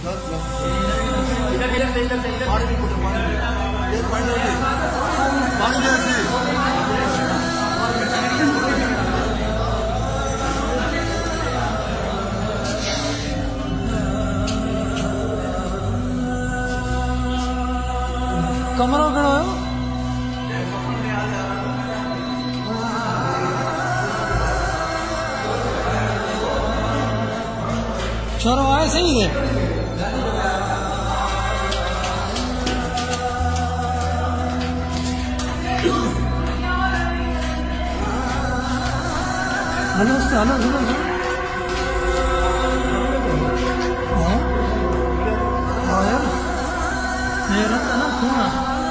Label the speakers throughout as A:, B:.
A: कमरों कड़ो छोरो आए सही है। हेलो हेलो हेलो मेरा था ना खून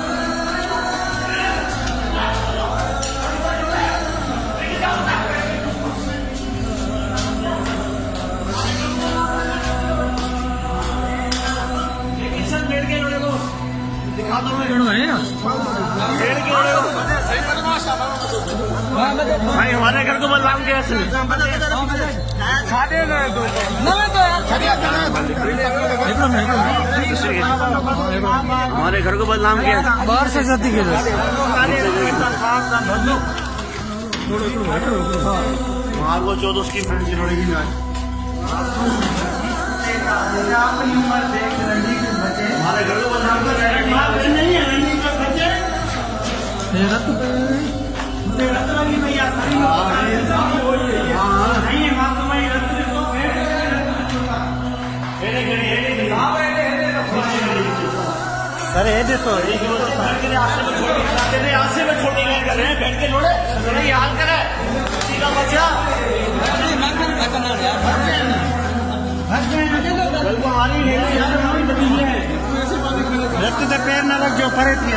B: भाई हमारे घर को बदनाम किया हमारे घर को बदनाम किया
A: बाहर से जाती के
B: वहाँ वो 14 उसकी फ्रेंड की लड़की हमारे घर को बदनाम कर
A: सर ये देखो
B: आसे में छोटी गए कर रहे हैं बैठ के लोड़े ये हाल करे बच्चा हमारी रक्त से पैर न रख जो परे थी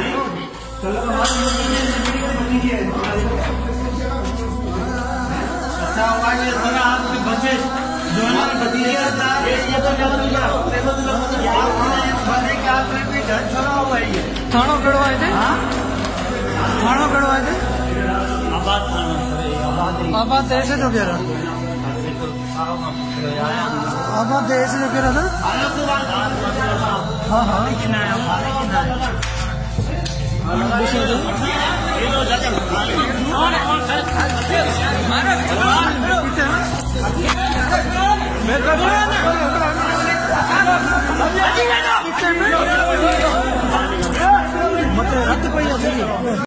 B: अच्छा आपके बच्चे जो हमारे भतीजे
A: थानों कड़वाए थे थानों कड़वाए थे आबाद ऐसे तो कह रहा आबाद ऐसे तो कह रहा था हाँ हाँ मतलब रद्द पड़ी